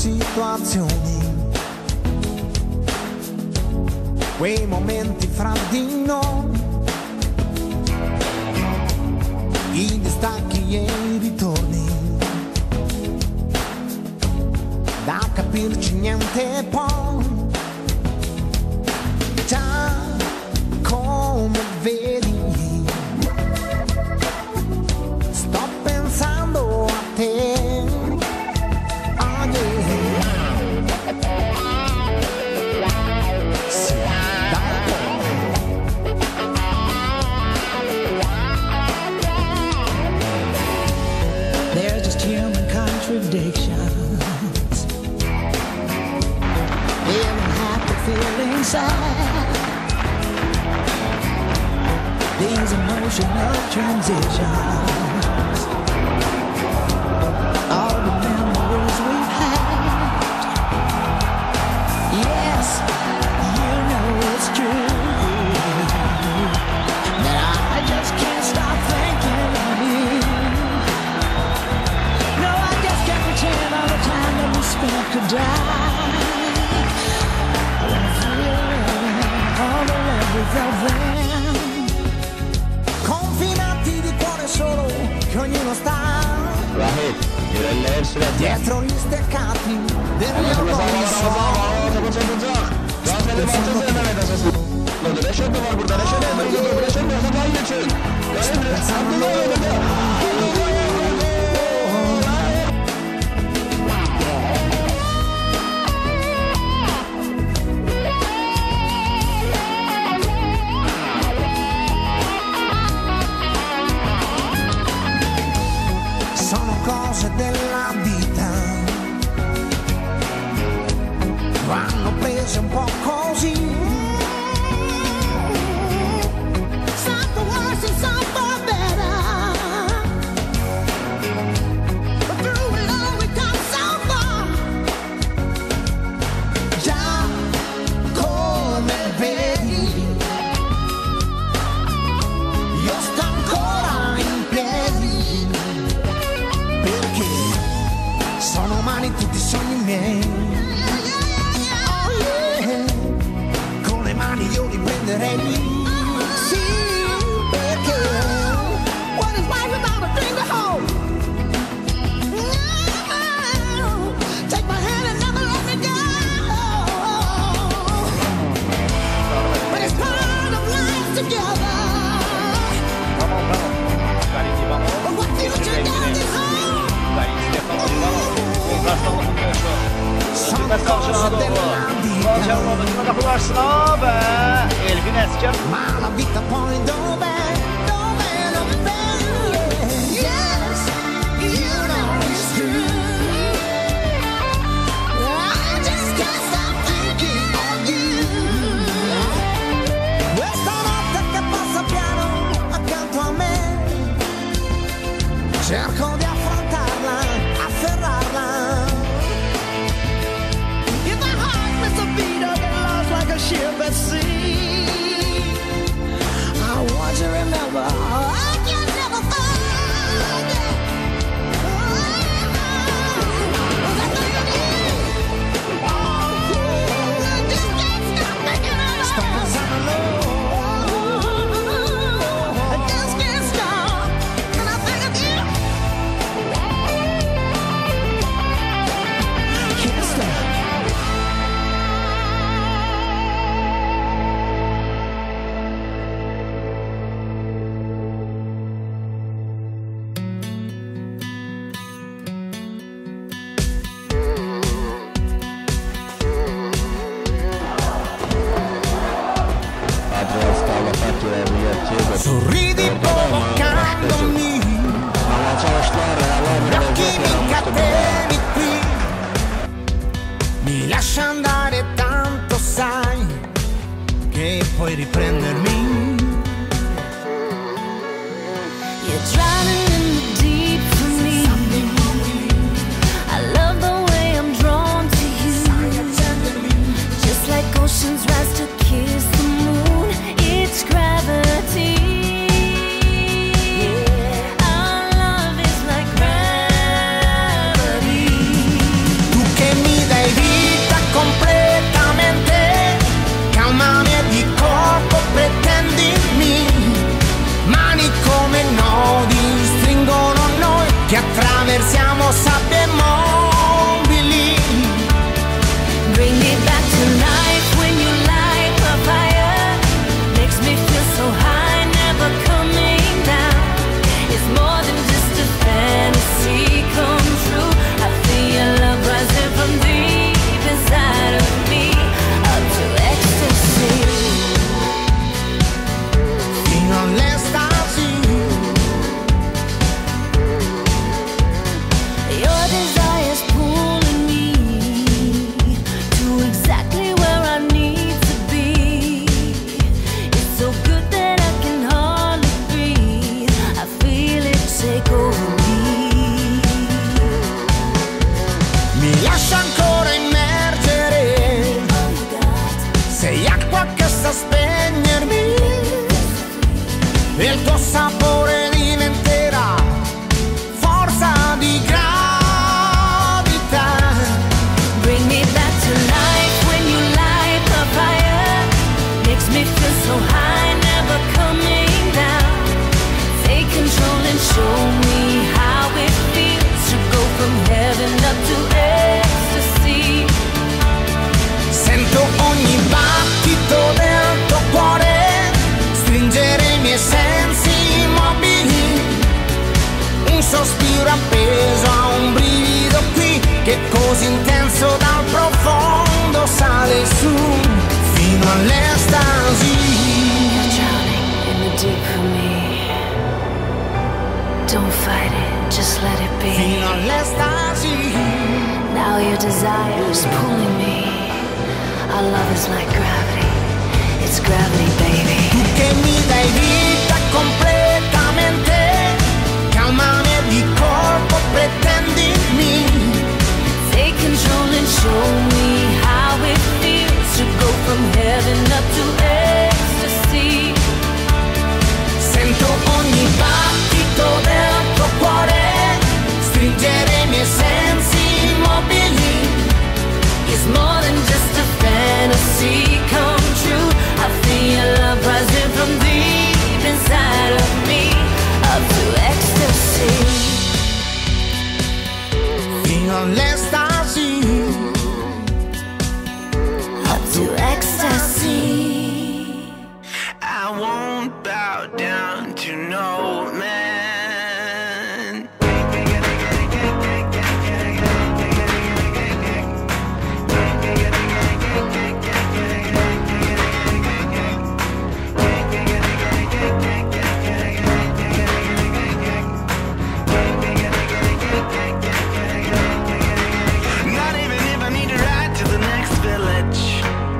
situazioni, quei momenti fra di noi, i distacchi e i ritorni, da capirci niente poi, già come vedi, sto pensando a te. Contradictions, feeling happy, feeling sad, these emotional transitions, all the memories we've had. Yes, you know it's true that I just can't stop thinking of you. All the time that we spent could die. I wanna feel all the love we felt then. Confinati di cuore solo, che ognuno sta dietro gli steccati del mio corso. Cose della vita vanno prese un po' così. Some for worse and some for better, but through it all we come so far. Già come vedi, io sto ancora in piedi. Sono umani tutti i sogni miei. Oh yeah. Con le mani io li prenderei. Sì, perché what is life without a thing to hold? No. Take my hand and never let me go. But it's part of life together. But what future does it hold? Hizmet kavşağına doğru. Kavşağına bakımına kapılarsına ve Elvin Esker. Cerco di affrontarla, afferrarla. If my heart missed a beat, I get lost like a ship at sea. I want you to remember, I can never forget. I just can't stop thinking about it. Stop pensando a love. I just can't stop, and I think of you. Can't stop. Sorridi provocandomi, gli occhi mi incateni qui, mi lascia andare tanto sai, che puoi riprendermi. You're drowning in the deep for me. I love the way I'm drawn to you, just like oceans rise to kiss the moon. It's gravity. Our love is like gravity. Tu che mi vapore diventerà forza di gravità. Bring me back to life when you light the fire. Makes me feel so high, never coming down. Take control and show me how it feels to go from heaven up to ecstasy. Sento ogni battito del tuo cuore stringere i miei sensi immobili. Un sospiro appeso a un brivido qui che così intenso dal profondo sale su fino all'estasi. You're drowning in the deep for me. Don't fight it, just let it be. Fino all'estasi. Now your desire is pulling me. Our love is like gravity. It's gravity, baby. Tu che mi dai vita completamente, calmami e di corpo pretendimi. Take control and show me how it feels to go from heaven up to ecstasy. Sento ogni battito del tuo cuore stringere i miei sensi immobili. It's more than just a fantasy come true. I feel your love rising from deep inside of me, up to ecstasy. Fino all'estasi. Up to ecstasy. I won't bow down to no man. Not even if I need to ride to the next village.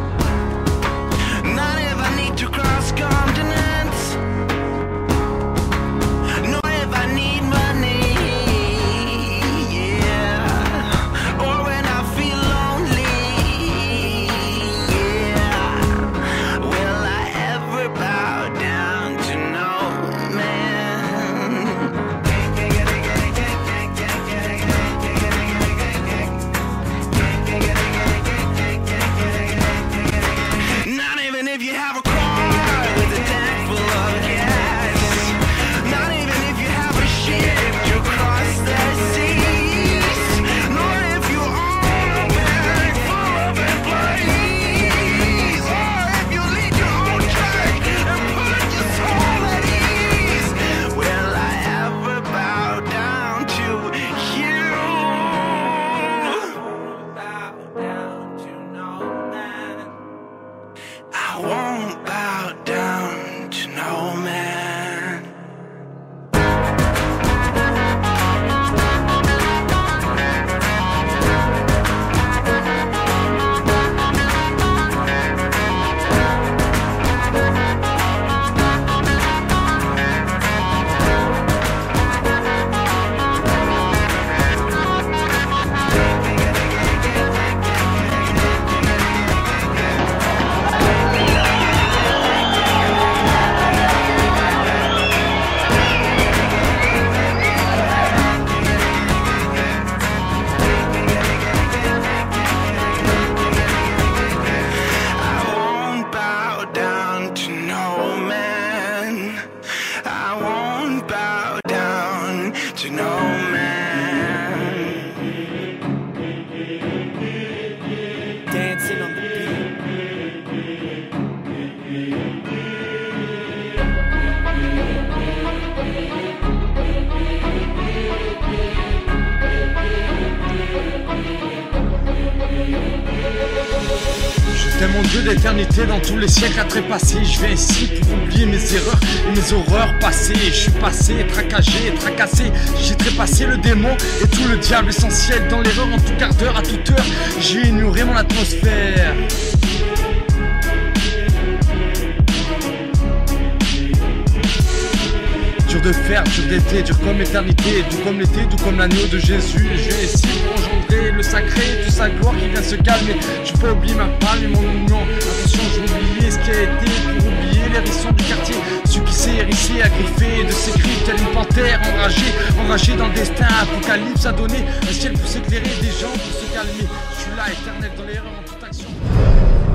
Not if I need to cross continents. Nor if I need money, yeah. Or when I feel lonely, yeah. Will I ever bow down to no man? Not even if you have a car with a tank full of gas. Not even if you have a ship to cross the seas. Nor if you own a bank full of employees. Or if you lead your own track and put your soul at ease. Will I ever bow down to you? Bow down to no man. I won't bow down to no man. I won't bow down to no man. I won't bow down to no man. Dancing on the beat. Je t'aime mon Dieu d'éternité dans tous les siècles à trépasser. Je viens ici pour oublier mes erreurs et mes horreurs passées. Je suis passé, traquagé et tracassé. J'ai trépassé le démon et tout le diable essentiel. Dans l'erreur en tout quart d'heure, à toute heure, j'ai ignoré mon atmosphère. Dur de fer, dur d'été, dur comme l'éternité, doux comme l'été, doux comme l'agneau de Jésus. Je viens ici pour engendrer le sacré, toute sa gloire qui vient se calmer. Je peux oublier ma femme et mon union. Attention, je vais oublier ce qui a été pour oublier les hérissons du quartier. Celui qui s'est hérissé, agriffé de ses griffes, telle une panthère enragée dans le destin. Apocalypse a donné un ciel pour s'éclairer, des gens pour se calmer. Je suis là, éternel dans l'erreur en toute action.